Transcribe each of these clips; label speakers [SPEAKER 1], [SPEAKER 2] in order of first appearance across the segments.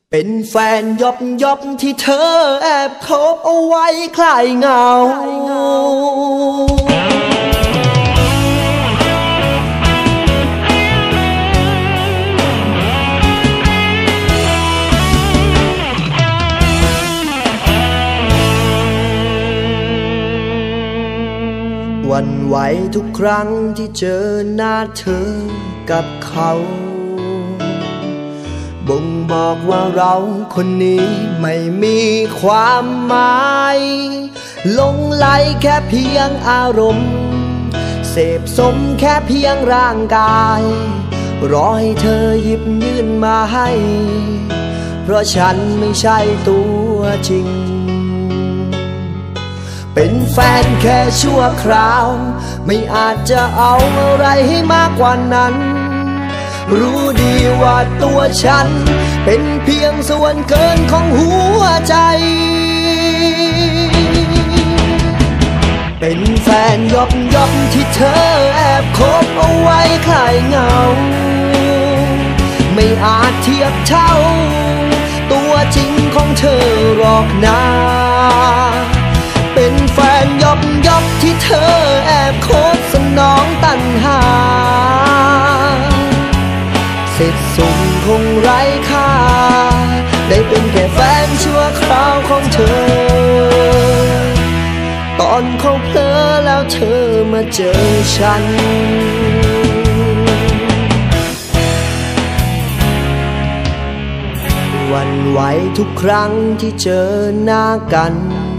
[SPEAKER 1] เป็นแฟนยบที่เธอแอบคบเอาไว้คลายเหงาหวั่นไหวทุกครั้งที่เจอหน้าเธอกับเขาบ่งบอกว่าเราคนนี้ไม่มีความหมายหลงไหลแค่เพียงอารมณ์เสพสมแค่เพียงร่างกายรอให้เธอหยิบยื่นมาให้เพราะฉันไม่ใช่ตัวจริงเป็นแฟนแค่ชั่วคราวไม่อาจจะเอาอะไรให้มากกว่านั้นรู้ดีว่าตัวฉันเป็นเพียงส่วนเกินของหัวใจเป็นแฟนยบที่เธอแอบคบเอาไว้คลายเหงาไม่อาจเทียบเท่าตัวจริงของเธอหรอกนะเป็นแฟนยบที่เธอแอบคบสนองตัณหาเสร็จสุ่มคงไร้ค่าได้เป็นแค่แฟนชั่วคราวของเธอตอนเขาเพลอแล้วเธอมาเจอฉันหวั่นไหวทุกครั้งที่เจอหน้ากัน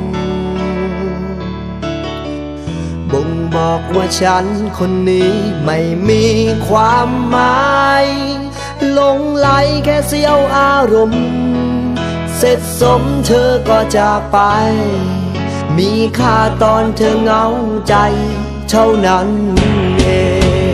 [SPEAKER 1] บ่งบอกว่าฉันคนนี้ไม่มีความหมายหลงไหลแค่เสี้ยวอารมณ์เสร็จสมเธอก็จากไปมีค่าตอนเธอเหงาใจเท่านั้นเอง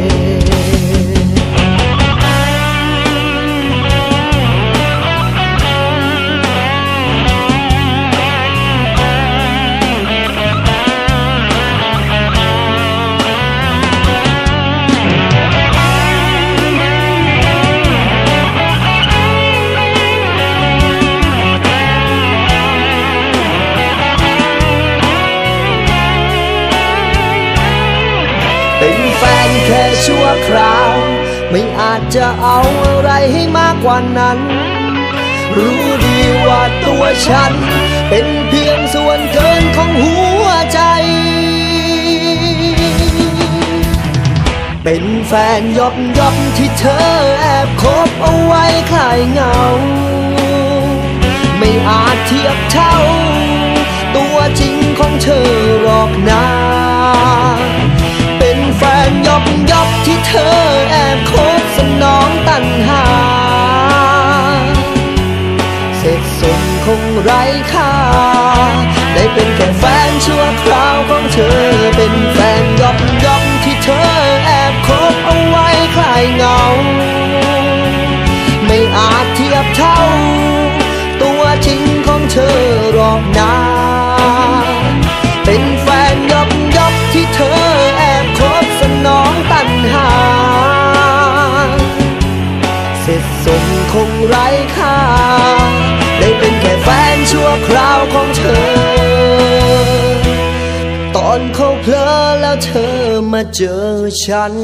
[SPEAKER 1] เป็นแฟนแค่ชั่วคราวไม่อาจจะเอาอะไรให้มากกว่านั้นรู้ดีว่าตัวฉันเป็นเพียงส่วนเกินของหัวใจเป็นแฟนยบที่เธอแอบคบเอาไว้คลายเหงาไม่อาจเทียบเท่าตัวจริงของเธอหรอกนะเป็นแฟนยบที่เธอแอบคบสนองตัณหาเสร็จสมคงไร้ค่าได้เป็นแค่แฟนชั่วคราวของเธอเป็นแฟนยบที่เธอแอบคบเอาไว้คลายเหงาไม่อาจเทียบเท่าตัวจริงของเธอหรอกนะเป็นแฟนยบที่เธอแอบคบสนองตัณหาเสร็จสมคงไร้ค่าได้เป็นแค่แฟนชั่วคราวของเธอตอนเขาเพลอแล้วเธอมาเจอฉัน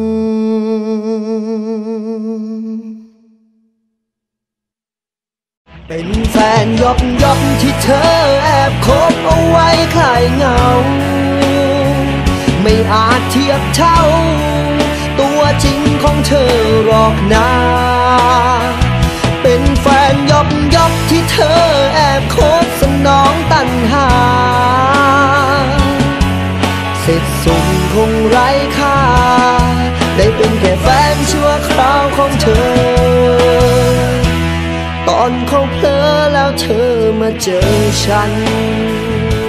[SPEAKER 1] เป็นแฟนยบที่เธอแอบคบเอาไว้คลายเหงาไม่อาจเทียบเท่าตัวจริงของเธอหรอกนะเป็นแฟนยบที่เธอแอบคบสนองตัณหาเสร็จสุ่มคงไร้ค่าได้เป็นแค่แฟนชั่วคราวของเธอตอนเขาเพลอแล้วเธอมาเจอฉัน